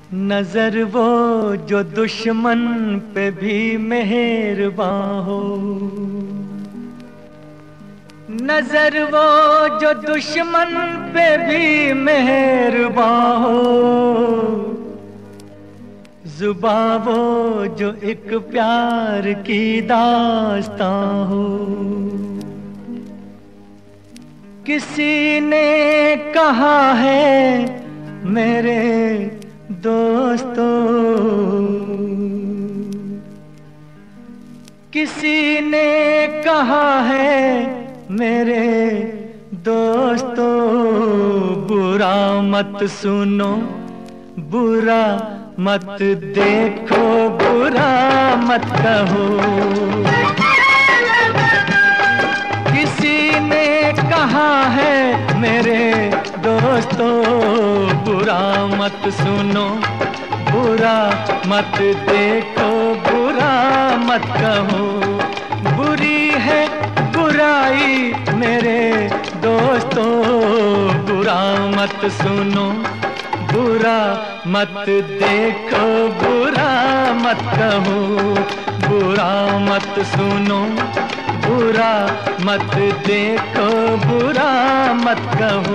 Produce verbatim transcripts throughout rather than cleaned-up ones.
नजर वो जो दुश्मन पे भी मेहरबान हो, नजर वो जो दुश्मन पे भी मेहरबान हो, जुबां वो जो एक प्यार की दास्तां हो। किसी ने कहा है मेरे दोस्तों, किसी ने कहा है मेरे दोस्तों, बुरा मत सुनो, बुरा मत देखो, बुरा मत कहो। किसी ने कहा है मेरे दोस्तों, बुरा मत सुनो, बुरा मत देखो, बुरा मत कहो। बुरी है बुराई मेरे दोस्तों, बुरा मत सुनो, बुरा मत देखो, बुरा मत कहो। बुरा मत सुनो, बुरा मत देखो, बुरा मत कहो।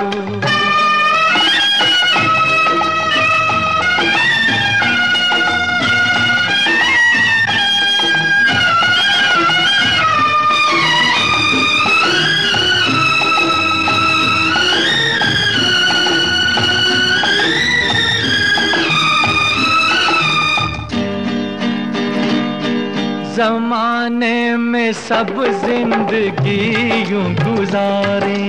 ज़माने में सब जिंदगी यूं गुजारे,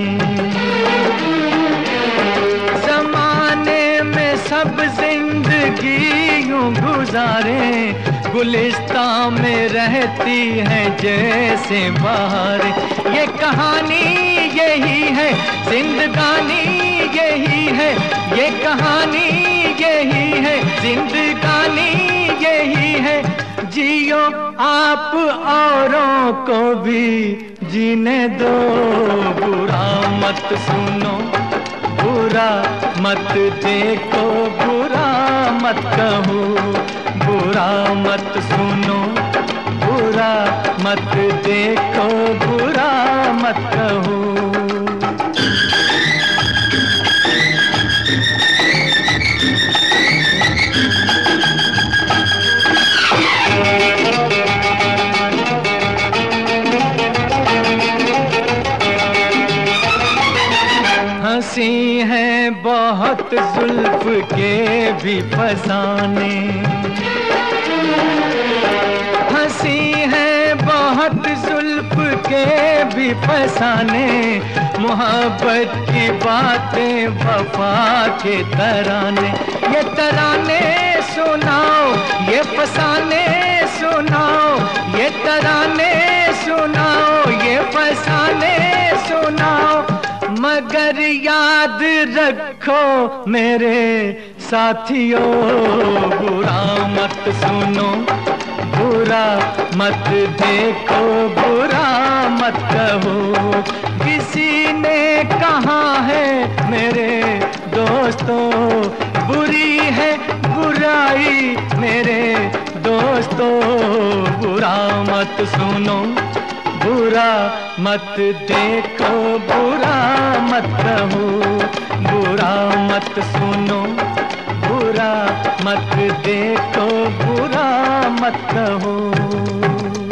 ज़माने में सब जिंदगी यूं गुजारे, गुलिस्तां में रहती है जैसे बहार। ये कहानी यही है, जिंदगानी यही है, ये कहानी यही है, जिंदगानी यही है। जियो आप औरों को भी जीने दो, बुरा मत सुनो, बुरा मत देखो, बुरा मत कहो। बुरा मत सुनो, बुरा मत देखो, बुरा मत कहो। हंसी है बहुत जुल्फ के भी फसाने, हंसी है बहुत जुल्फ के भी फसाने, मोहब्बत की बातें वफा के तराने। ये तराने सुनाओ, ये फसाने सुनाओ, ये तराने सुनाओ, ये फसाने सुनाओ। मगर याद रखो मेरे साथियों, बुरा मत सुनो, बुरा मत देखो, बुरा मत कहो। किसी ने कहा है मेरे दोस्तों, बुरी है बुराई मेरे दोस्तों, बुरा मत सुनो, बुरा मत देखो, बुरा मत कहो। बुरा मत सुनो, बुरा मत देखो, बुरा मत कहो।